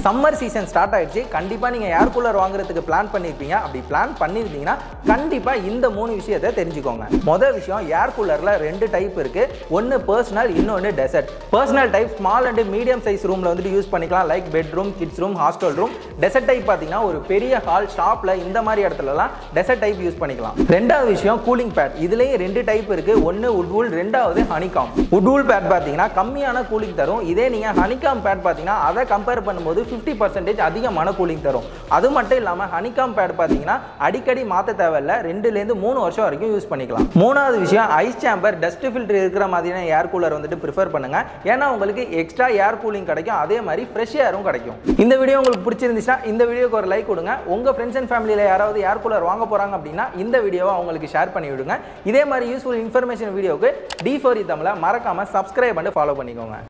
Summer season start ஆயிடுச்சு. கண்டிப்பா நீங்க ஏர் கூலர் வாங்குறதுக்கு பிளான் பண்ணிருப்பீங்க. அப்படி பிளான் பண்ணிருந்தீங்கன்னா கண்டிப்பா இந்த 3 விஷயத்தை தெரிஞ்சுக்கோங்க. முதல் விஷயம், ஏர் கூலர்ல 2 டைப் இருக்கு. ஒன்னு பர்சனல், இன்னொன்னு desert. Personal type small and medium size ரூம்ல வந்துட்டு யூஸ் பண்ணிக்கலாம். Like bedroom, kids room, hostel room. Desert type பாத்தீங்கன்னா ஒரு பெரிய ஹால், ஷாப்ல இந்த மாதிரி இடத்துலலாம் டெசர்ட் டைப் யூஸ் பண்ணிக்கலாம். ரெண்டாவது விஷயம், கூலிங் பேட். இதுலயே 2 டைப் இருக்கு. ஒன்னு வுட்வூல், ரெண்டாவது ஹனிகாம். வுட்வூல் பேட் பாத்தீங்கன்னா கம்மியான கூலிங் தரும். இதே நீங்க ஹனிகாம் பேட் பாத்தீங்கன்னா அதை கம்பேர் பண்ணும்போது 50% அதிகமான கூலிங் தரும். அது மட்டும் இல்லாம ஹனிகாம் பேட் பாத்தீங்கன்னா அடிக்கடி மாத்த தேவையில்ல. 2 ல இருந்து 3 வருஷம் வரைக்கும் யூஸ் பண்ணிக்கலாம். மூணாவது விஷயம், ஐஸ் சேம்பர், டஸ்ட் ஃபில்டர் இருக்கிற மாதிரியான ஏர் கூலர் வந்துட்டு ப்ரிஃபர் பண்ணுங்க. ஏன்னா உங்களுக்கு எக்ஸ்ட்ரா ஏர் கூலிங் கிடைக்கும், அதே மாதிரி ஃப்ரெஷ் ஏரும் கிடைக்கும். இந்த வீடியோ உங்களுக்கு பிடிச்சிருந்துச்சுன்னா இந்த வீடியோக்கு ஒரு லைக் கொடுங்க. உங்க ஃப்ரெண்ட்ஸ் அண்ட் ஃபேமிலியில யாராவது ஏர் கூலர் வாங்க போறாங்க அப்படின்னா இந்த வீடியோவை அவங்களுக்கு ஷேர் பண்ணி விடுங்க. இதே மாதிரி யூஸ்ஃபுல் இன்ஃபர்மேஷன் வீடியோக்கு D4E தமிழை மறக்காம சப்ஸ்கிரைப் பண்ணி ஃபாலோ பண்ணிக்கோங்க.